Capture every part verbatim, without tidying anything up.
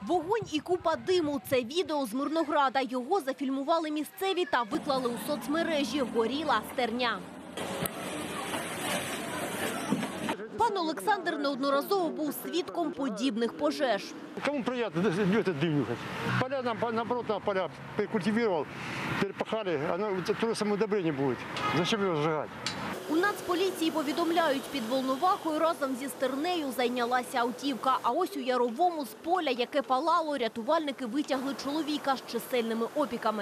Вогонь і купа диму – це відео з Мирнограда. Його зафільмували місцеві та виклали у соцмережі. Горіла стерня. Пан Олександр неодноразово був свідком подібних пожеж. Кому приятно этот дым нюхать? Поля нам, наоборот, на поля перекультивировал, перепахали, оно то же самое удобрение будет. Зачем его сжигать? У Нацполіції повідомляють, під Волновахою разом зі стернею зайнялася автівка. А ось у Яровому з поля, яке палало, рятувальники витягли чоловіка з чисельними опіками.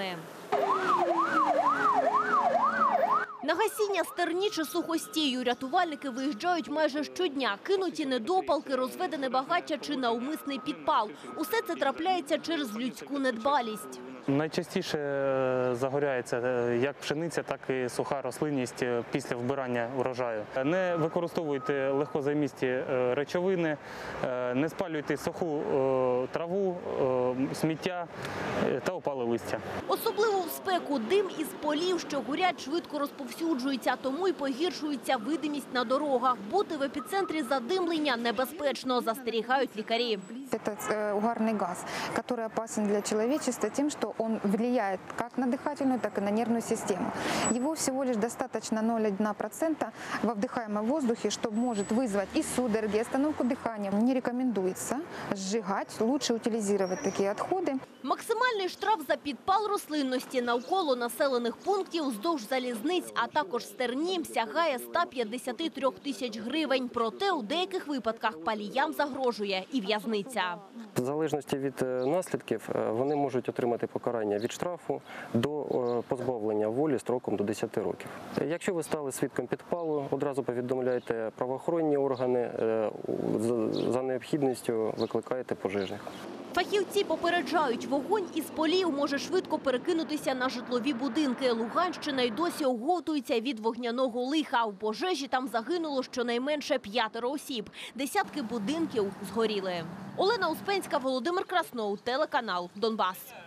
На гасіння стерні чи сухостію рятувальники виїжджають майже щодня. Кинуті недопалки, розведене багаття чи навмисний підпал. Усе це трапляється через людську недбалість. Найчастіше загоряється як пшениця, так і суха рослинність після вбирання урожаю. Не використовуйте легкозаймисті речовини, не спалюйте суху траву, сміття та опале листя. Особливо в спеку дим із полів, що горять, швидко розповсюджується, тому й погіршується видимість на дорогах. Бути в епіцентрі задимлення небезпечно, застерігають лікарі. Это угарный газ, который опасен для человечества тем, что он влияет как на дыхательную, так и на нервную систему. Его всего лишь достаточно ноль целых одна десятая процента во вдыхаемом воздухе, что может вызвать и судороги, и остановку дыхания. Не рекомендуется сжигать, лучше утилизировать такие отходы. Максимальний штраф за підпал рослинності навколо населених пунктів вздовж залізниць, а також стерні, сягає ста п'ятдесяти трьох тисяч гривень. Проте у деяких випадках паліям загрожує і в'язниця. В залежності від наслідків вони можуть отримати покарання від штрафу до позбавлення волі строком до десяти років. Якщо ви стали свідком підпалу, одразу повідомляйте правоохоронні органи, за необхідністю викликаєте пожежних. Фахівці попереджають, вогонь із полів може швидко перекинутися на житлові будинки. Луганщина й досі оговтується від вогняного лиха. В пожежі там загинуло щонайменше п'ятеро осіб. Десятки будинків згоріли. Олена Успенська, Володимир Красноу, телеканал «Донбас».